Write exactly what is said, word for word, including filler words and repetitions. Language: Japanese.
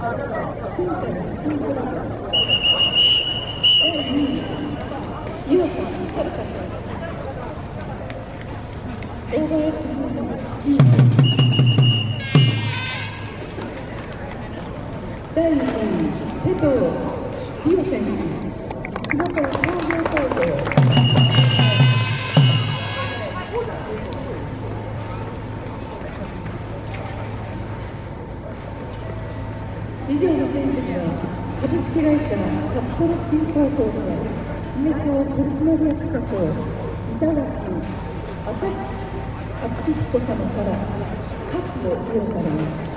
だいいちい、瀬戸理央選手、熊川商業高校。以上の選手には株式会社札幌新高校社名誉取締役社長板垣朝日彦様から各を授与されます。